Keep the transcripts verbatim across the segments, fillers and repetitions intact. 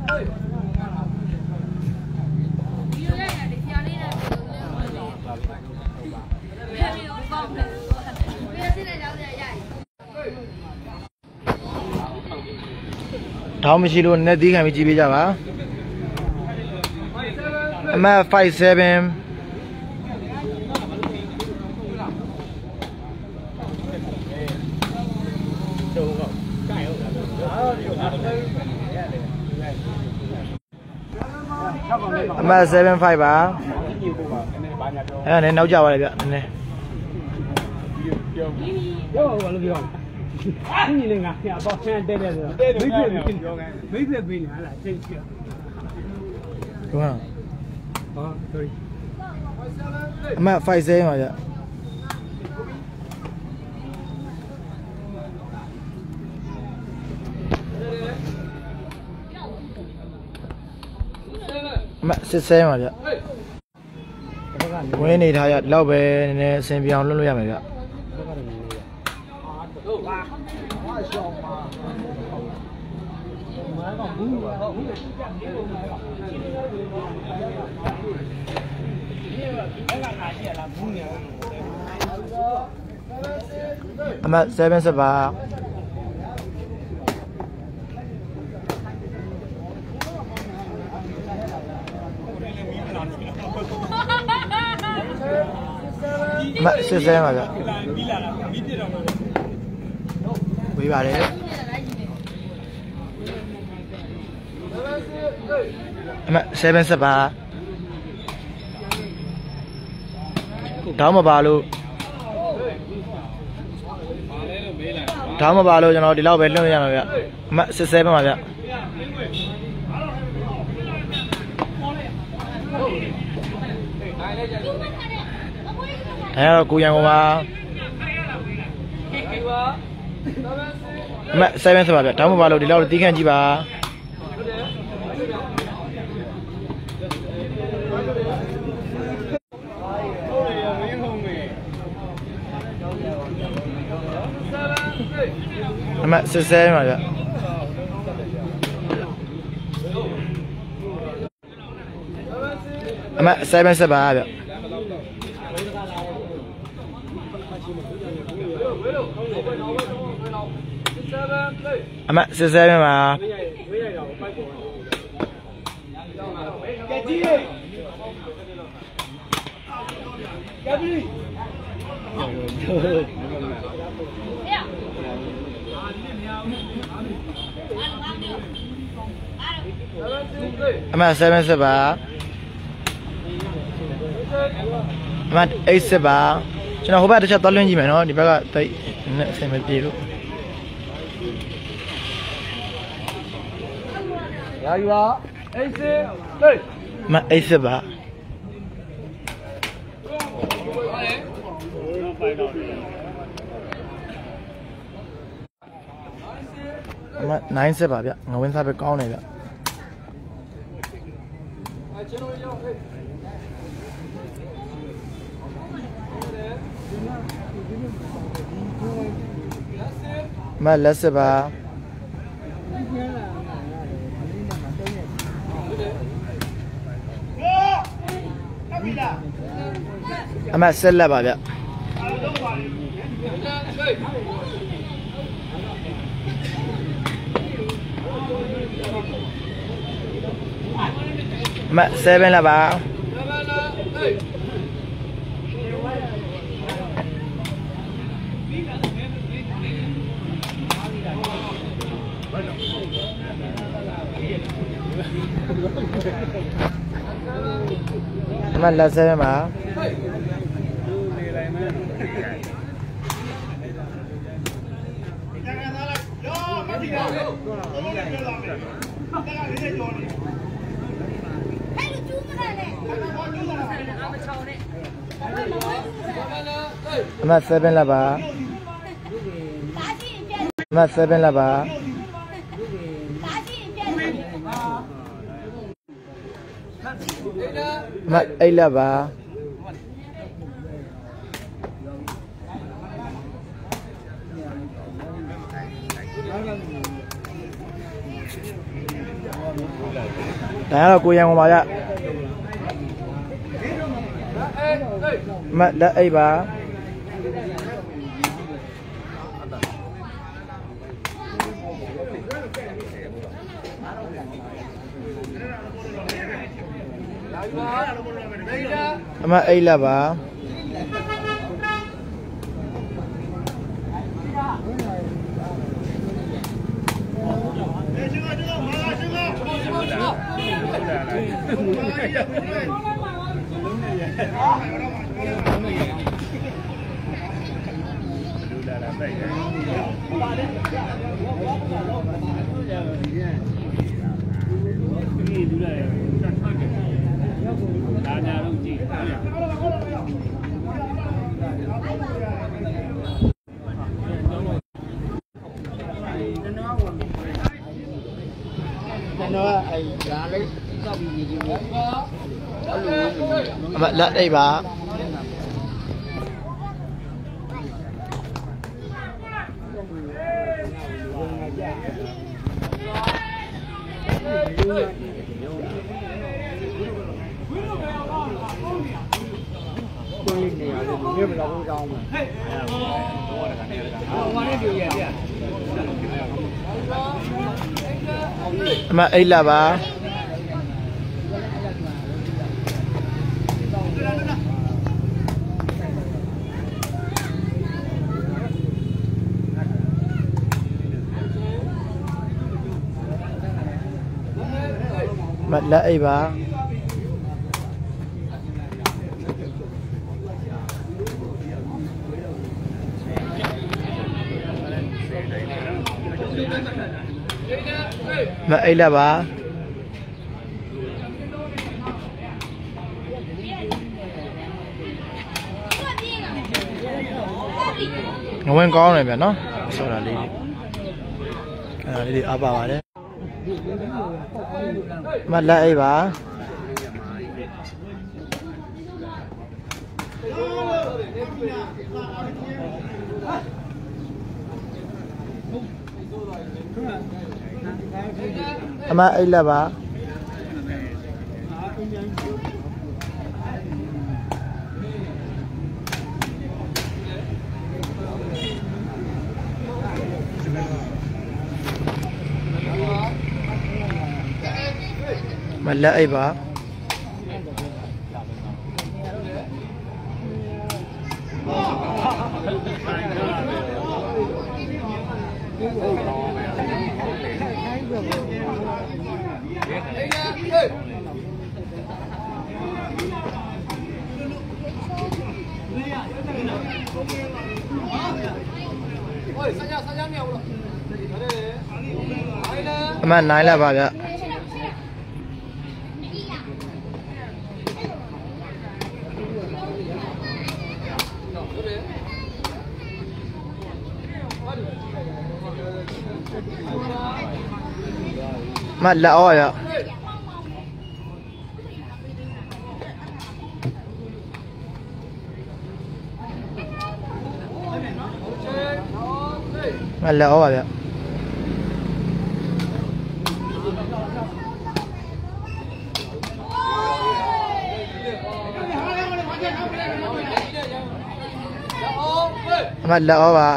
How much you don't need? How much you be java? I'm at five seven. I'm at seven five. Ah, and then now java like that. Anh nhìn ngạc nhà bọc xe đây đây rồi. Mấy việc mấy việc mình là trên chuyện. Đúng không? Ờ, thôi. Mà phải dễ mà vậy. Mà sẽ xem mà vậy. Quên này thay lâu về nên xem video luôn luôn vậy vậy. I'm at seven seven. I'm at six seven. Quý bà đấy. I'm at seven seven. Đó mà bà luôn. Đó mà bà luôn cho nó đi lau bếp luôn nha mày ạ. Mà sẽ xem mà vậy. Thế là cô yang mà. Mà xem xem mà vậy. Đó mà bà luôn đi lau tí khen chi bà. Mà sẽ xem mà vậy. Mà xem xem bà vậy. Mà sẽ xem mà. I'm at seven seven. I'm at eight seven. Cho nên hôm nay tôi cho lên gì mà nó đi bác ạ. Tại xem mấy gì luôn. Dạ gì đó. eight seven. Đây. I'm at eight seven. I'm at nine seven vậy. Ngồi bên sao bên con này vậy. Mà less se va. Mà sẽ là bà vậy. Mà seven là bà. Mà là seven mà. Mà seven là bà. Mà seven là bà. Mà eight là bà. ဒါကတော့ကိုရန်ကုန်ပါဗျမလက်အိပ်ပါအမအိပ်လာပါအမလက်အိပ်ပါအမအိပ်လာပါမလက်အိပ်ပါမအိပ်လာပါငဝင်ကောင်းတယ်ဗျနော်ဆိုတာလေးအဲ့ဒါလေးတွေအားပါပါတယ်မလက်အိပ်ပါအမအိပ်လက်ပါမလက်အိပ်ပါအမနိုင်လာပါဗျမလက်အောရမလက်အောပါဗျမလက်အောပါ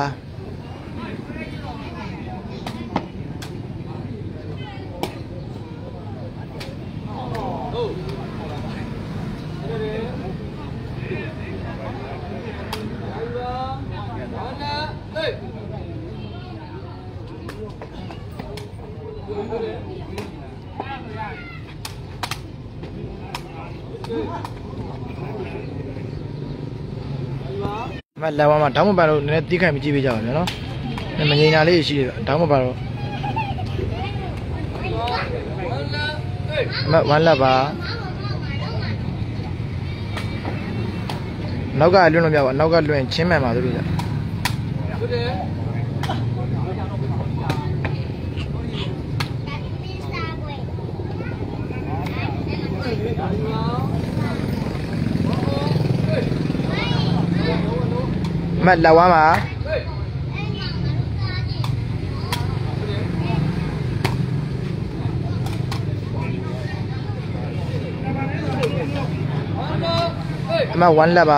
မလက်ဝါမှာတောင်းမပါတော့နည်းနည်းတီးခိုင်မကြည့်ပေးကြပါဗျာနော်မငြိမ်တာလေးရှိတယ်တောင်းမပါတော့မဝမ်းလက်ပါနောက်ကလွန့်လို့မရဘူးနောက်ကလွန့်ချင်းမှန်ပါသူတို့မတ်လက်ဝါမှာအမoneလက်ပါ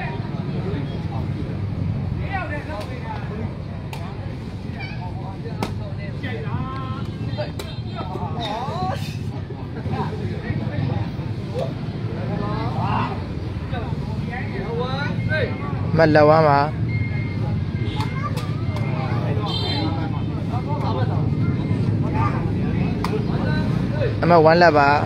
မလက်ဝမ်းပါအမoneလက်ပါ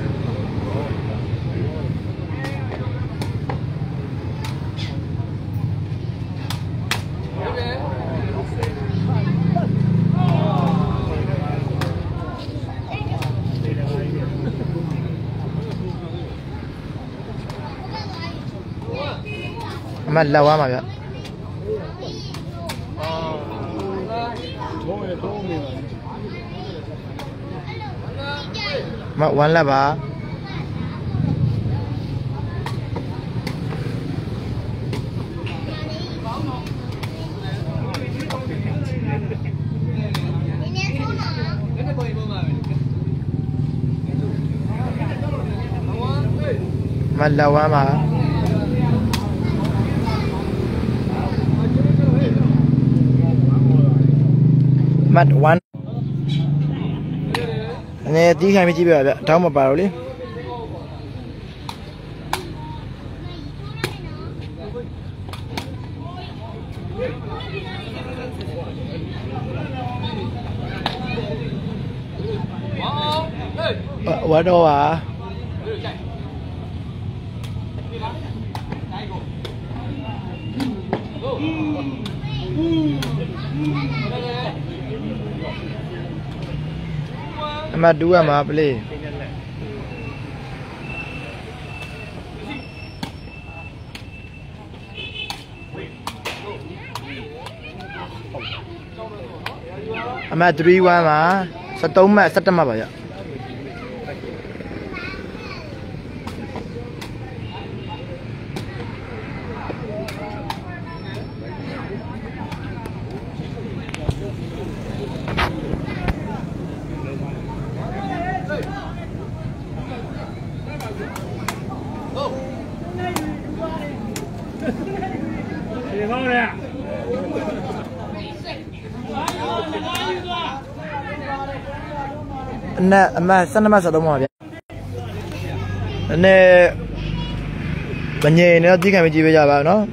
အမလက်ဝမ်းပါဗျမoneလက်ပါမလက်ဝမ်းပါမတ်oneအနေတီးခိုင်းပြီးကြည့်ပြပါဗျတောင်းမပါတော့လေဝါတော့ပါအမတူရမှာပလေအမthree oneပါsevenမှတ်sevenမှတ်ပါဗျဒီကောင်းလေအနက်အမsevenမှတ်sevenပါဗျအနည်းမငြိမ်တော့ကြည့်ခံပြီးကြည့်ပေးကြပါနော်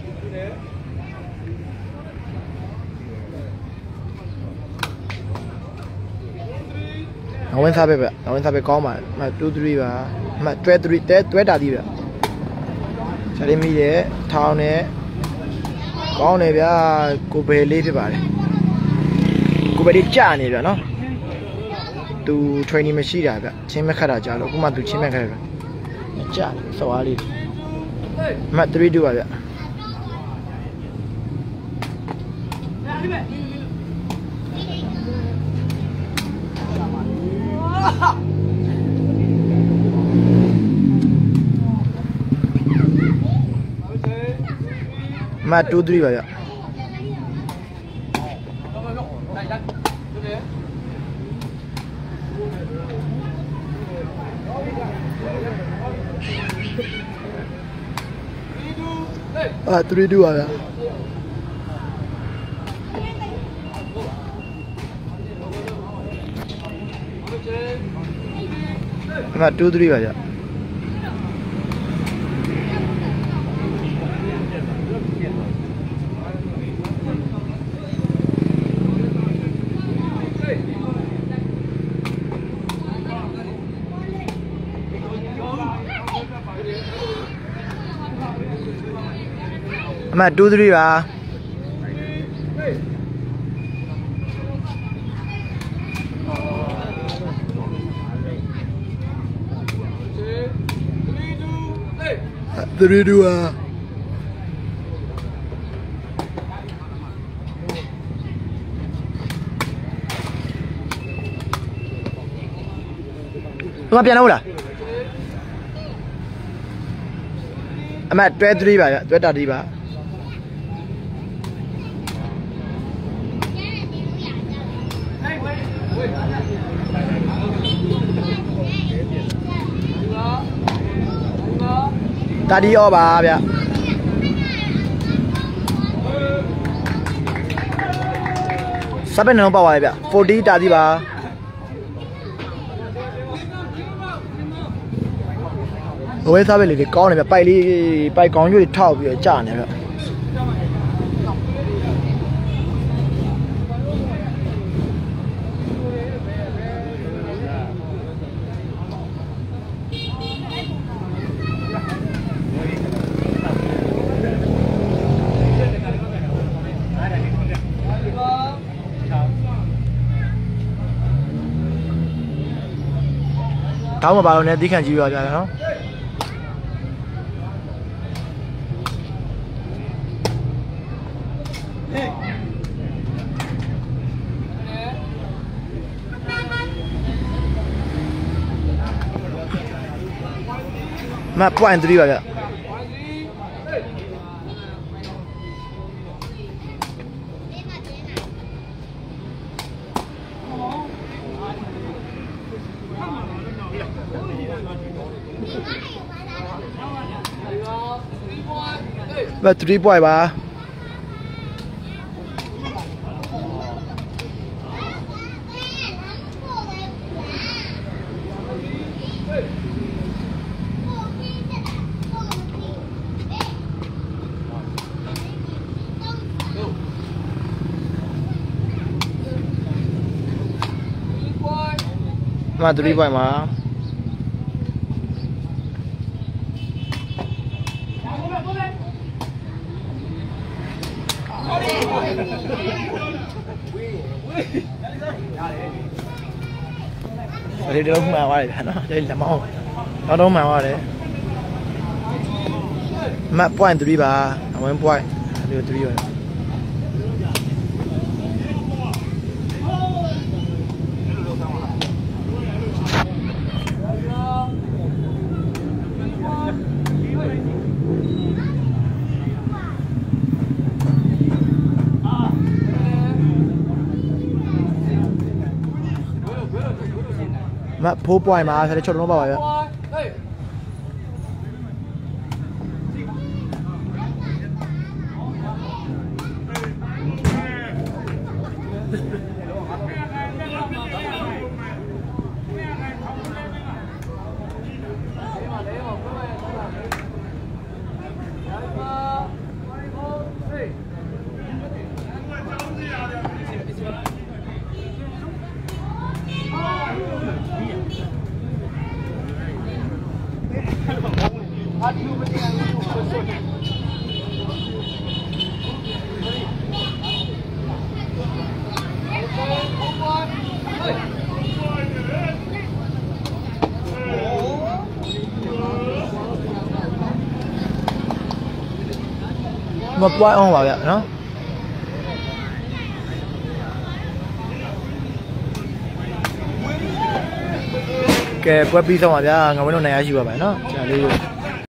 အဝင်စားပဲဗျအဝင်စားပဲကောင်းပါအမtwo threeပါအမtwelve threeတဲတွဲတာသည်ဗျခြေရင်းမိတယ်ထောင်းတယ်ကောင်းတယ်ဗျာကိုဘယ်လေးဖြစ်ပါတယ်ကိုဘယ်လေးကြာနေဗျာနော်သူ training မရှိတာဗျချင်းမခတ်တာကြာလို့အခုမှသူချင်းမခတ်တယ်ဗျကြာစော်အားလေးအမthree twoပါဗျအမtwo threeပါဗျอ่าthree twoပါဗျအမtwo threeပါဗျအမtwo threeပါthree twoပါအမပြန်လို့လားအမtwelve threeပါဗျtwelve thirtyပါတာဒီဩပါဗျစပက်နှလုံးပေါက်ပါလေဗျfortyတာဒီပါဝဲစားပဲလေကောင်းတယ်ဗျပိုက်လေးပိုက်ကောင်းရွေးထောက်ပြီးတော့ကြာနေဗျတောင်းမပါလို့ねတိခန့်ကြည့်ရကြတယ်နော်မ point three ပါဗျမ three point ပါမ three point ပါဒီတော့မှန်သွားတယ်ဗျာနော်ဒီလက်မောင်းတော့တော့မှန်သွားတယ်မ point three ပါ one point ဒီ three ပါမ four point ပါဆက်ချော့လုံးပါပါဗျမ point on ပါဗျနော်ကဲပွဲပြီးဆုံးပါဗျာငါဝင်းတို့နိုင်ရရှိပါပါနော်ကြာလေး